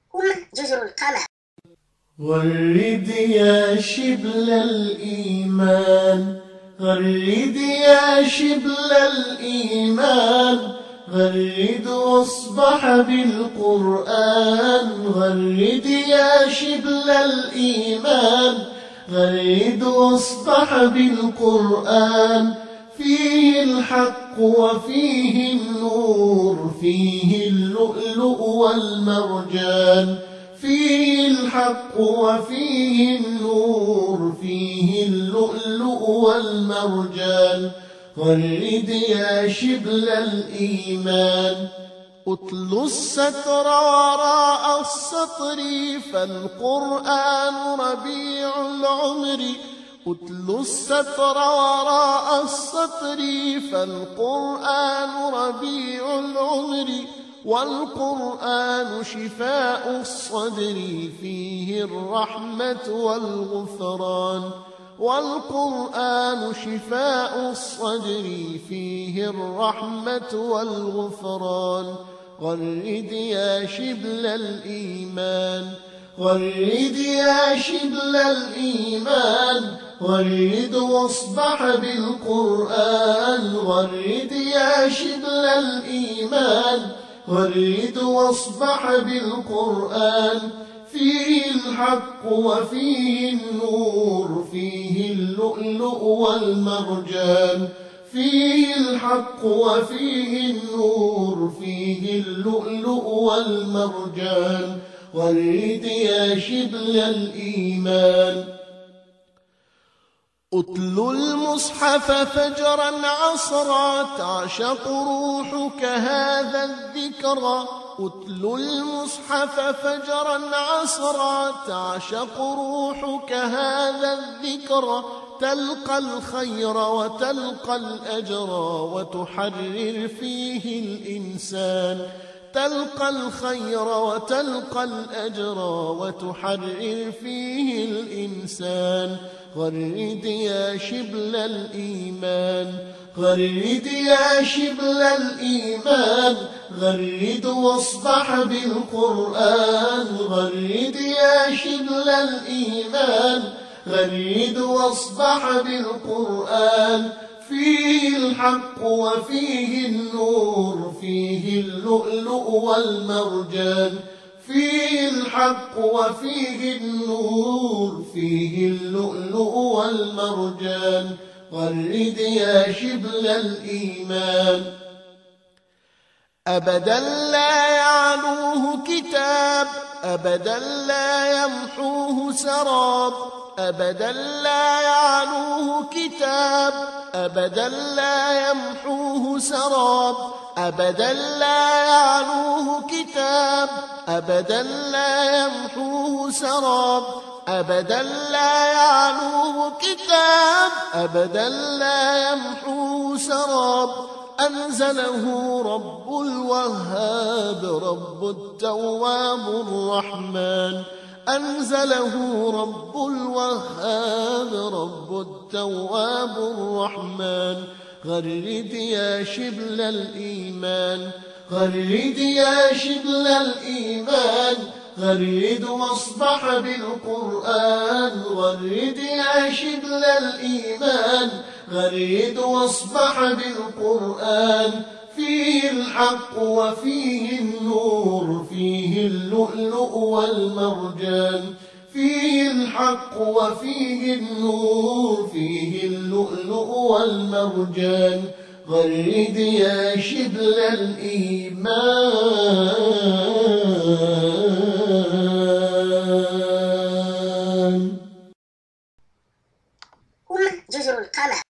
جزر القمر. غرد يا شبل الإيمان، غرد يا شبل الإيمان، غرد واصبح بالقرآن. غرد يا شبل الإيمان، غرد واصبح بالقرآن. فيه الحق وفيه النور، فيه اللؤلؤ والمرجان. فيه الحق وفيه النور، فيه اللؤلؤ والمرجان. غرد يا شبل الإيمان. أتل الستر وراء السطر، فالقرآن ربيع العمر. أتل الستر وراء السطر، فالقرآن ربيع العمر. والقرآن شفاء الصدر، فيه الرحمة والغفران. والقرآن شفاء الصدر، فيه الرحمة والغفران. غرد يا شبل الإيمان، غرد يا شبل الإيمان، غرد واصبح بالقرآن. غرد يا شبل الإيمان، غرد واصبح بالقرآن. فيه الحق وفيه النور، فيه اللؤلؤ والمرجان. فيه الحق وفيه النور، فيه اللؤلؤ والمرجان. غرد يا شبل الإيمان. أتل المصحف فجرا عصرا، تعشق روحك هذا الذكرى. أتل المصحف فجرا عصرا، تعشق روحك هذا الذكرى. تلقى الخير وتلقى الأجر، وتحرر فيه الإنسان. تلقى الخير وتلقى الأجر، وتحرر فيه الإنسان. غرد يا شبل الإيمان، غرد يا شبل الإيمان، غرد واصبح بالقرآن. غرد يا شبل الإيمان، غرد واصبح بالقرآن. فيه الحق وفيه النور، فيه اللؤلؤ والمرجان. فيه الحق وفيه النور، فيه اللؤلؤ والمرجان. غرد يا شبل الإيمان. أبدا لا يعلوه كتاب، أبدا لا يمحوه سراب. أبدا لا يعلوه كتاب، أبدا لا يمحوه سراب. أبدا لا يعلوه كتاب، أبدا لا يمحوه سراب. أبدا لا يعلوه كتاب، أبدا لا يمحوه سراب. أنزله رب الوهاب، رب التواب الرحمن. أنزله رب الوهاب، رب التواب الرحمن. غرد يا شبل الإيمان، غرد يا شبل الإيمان، غرد واصبح بالقرآن. غرد يا شبل الإيمان، غرد واصبح بالقرآن. فيه الحق وفيه النور، فيه اللؤلؤ والمرجان. فيه الحق وفيه النور، فيه اللؤلؤ والمرجان. غرد يا شبل الإيمان. جزر القمر.